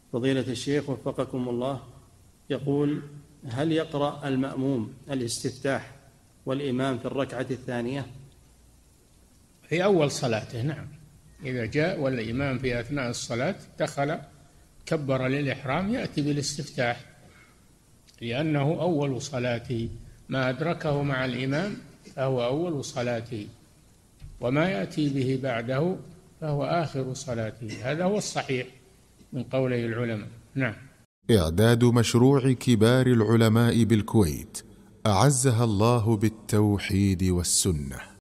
فضيلة الشيخ وفقكم الله، يقول: هل يقرأ المأموم الاستفتاح والإمام في الركعة الثانية؟ في أول صلاته، نعم. إذا جاء والإمام في أثناء الصلاة دخل كبر للإحرام يأتي بالاستفتاح، لأنه أول صلاته، ما أدركه مع الإمام فهو أول صلاته، وما يأتي به بعده فهو آخر صلاته. هذا هو الصحيح من قولي العلماء. نعم. إعداد مشروع كبار العلماء بالكويت أعزها الله بالتوحيد والسنة.